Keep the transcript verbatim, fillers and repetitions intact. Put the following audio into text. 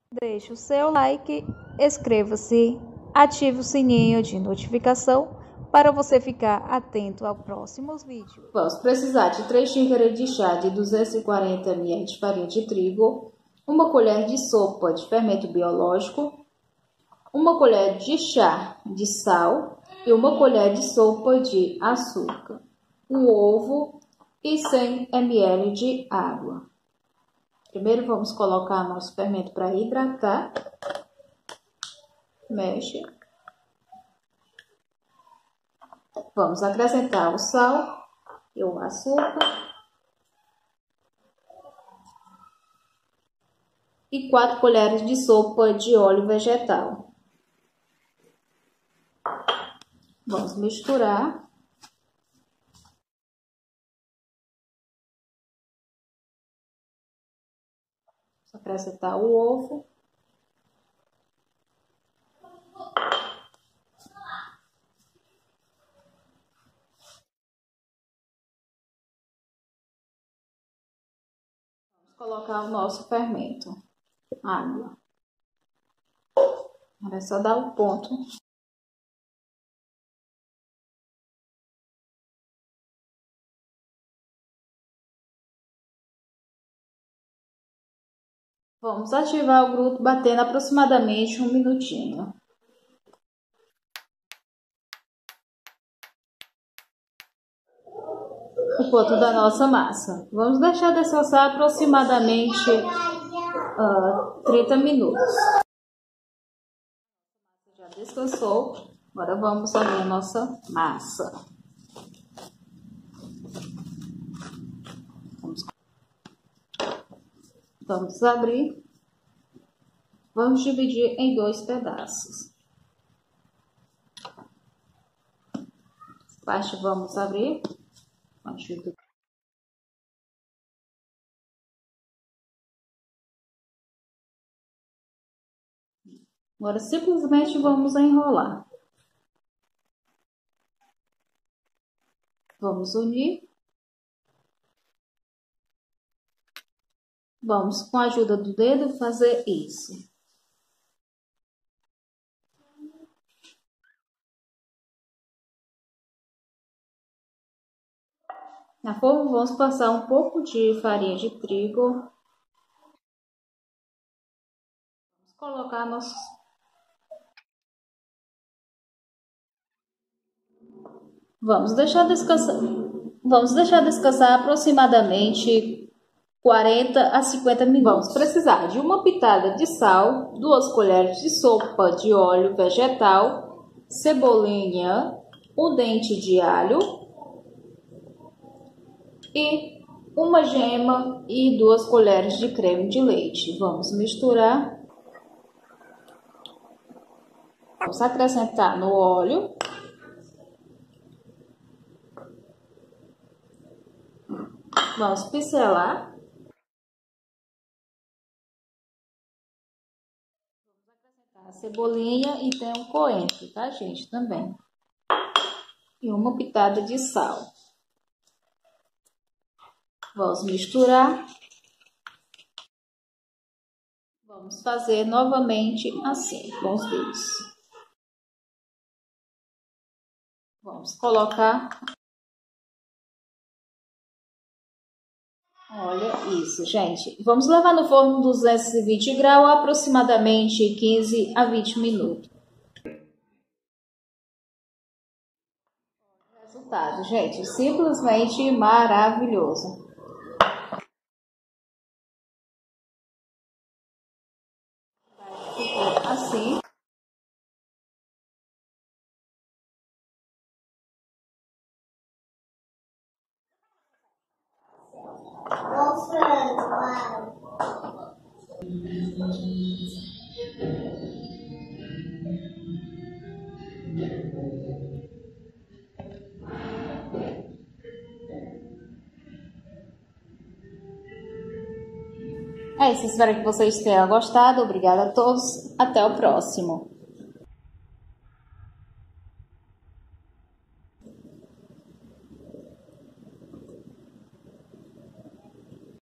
Deixe o seu like, inscreva-se, ative o sininho de notificação para você ficar atento aos próximos vídeos. Vamos precisar de três xícaras de chá de duzentos e quarenta mililitros de farinha de trigo, uma colher de sopa de fermento biológico, uma colher de chá de sal e uma colher de sopa de açúcar, um ovo e cem mililitros de água. Primeiro vamos colocar nosso fermento para hidratar. Mexe. Vamos acrescentar o sal e o açúcar. E quatro colheres de sopa de óleo vegetal. Vamos misturar. Acrescentar o ovo. Vamos colocar o nosso fermento. Água. Agora é só dar o ponto. Vamos ativar o grupo batendo aproximadamente um minutinho. O ponto da nossa massa. Vamos deixar descansar aproximadamente uh, trinta minutos. Já descansou. Agora vamos abrir a nossa massa. Vamos, vamos abrir. Vamos dividir em dois pedaços. Parte vamos abrir. Ajuda. Agora simplesmente vamos enrolar. Vamos unir. Vamos, com a ajuda do dedo, fazer isso. Na forma, vamos passar um pouco de farinha de trigo. Vamos colocar nossos... Vamos deixar descansar... Vamos deixar descansar aproximadamente quarenta a cinquenta minutos. Vamos precisar de uma pitada de sal, duas colheres de sopa de óleo vegetal, cebolinha, um dente de alho e uma gema e duas colheres de creme de leite. Vamos misturar. Vamos acrescentar no óleo. Vamos pincelar. Vamos acrescentar a cebolinha e tem um coentro, tá, gente? Também. E uma pitada de sal. Vamos misturar. Vamos fazer novamente assim, com os dedos. Vamos colocar. Olha isso, gente. Vamos levar no forno duzentos e vinte graus aproximadamente quinze a vinte minutos. Resultado, gente, simplesmente maravilhoso. Ficou assim. É isso, espero que vocês tenham gostado. Obrigada a todos. Até o próximo.